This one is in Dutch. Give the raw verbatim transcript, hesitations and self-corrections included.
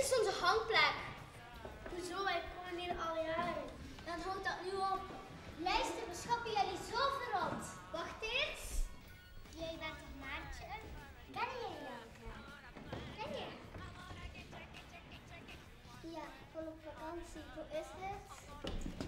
is onze hangplek. Hoezo? Wij komen hier al jaren. Dan houdt dat nu op. Luister, we schappen jullie zo verrot. Wacht eens. Jij bent toch Maartje? Ken jij Janke? Ken je? Ja, van op vakantie. Hoe is het?